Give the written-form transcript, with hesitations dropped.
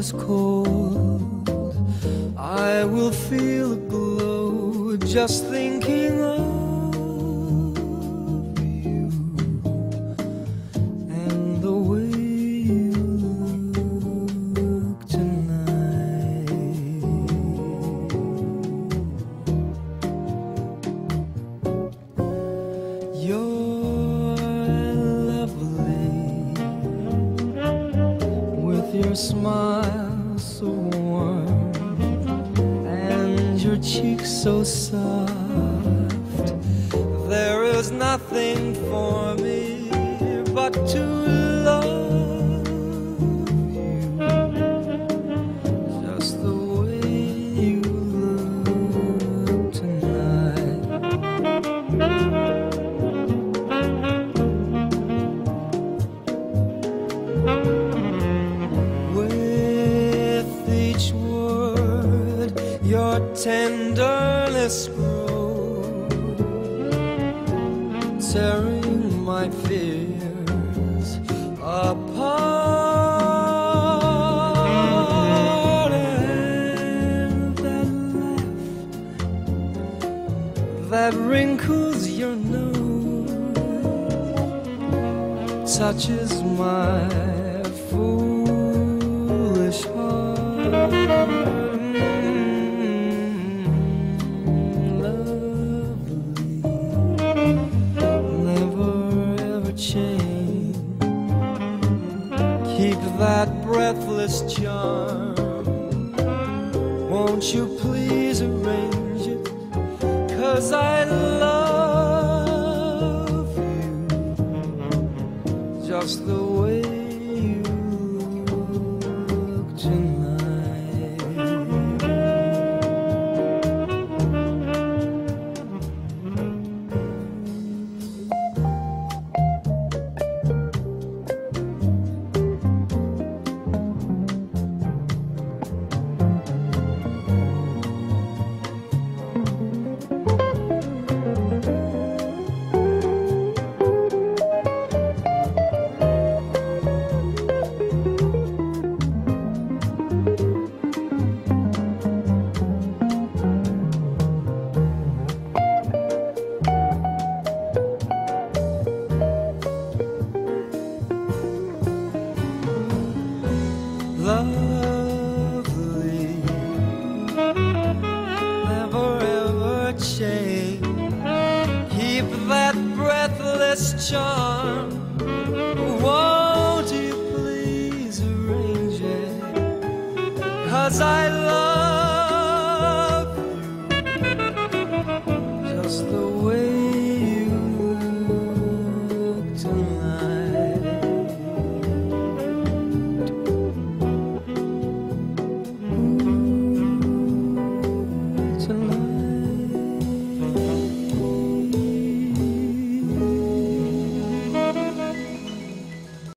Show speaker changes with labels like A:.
A: is cold, I will feel a glow just thinking of you and the way you look tonight. You're lovely with your smile so warm and your cheeks so soft. There is nothing for me but to love you, just the way you look tonight. With each word your tenderness grows, tearing my fears apart. And that laugh that wrinkles your nose touches my foolish heart. Lovely, never ever change. Keep that breathless charm. Won't you please arrange it? 'Cause I love you just the way you look tonight. Lovely, never ever change. Keep that breathless charm.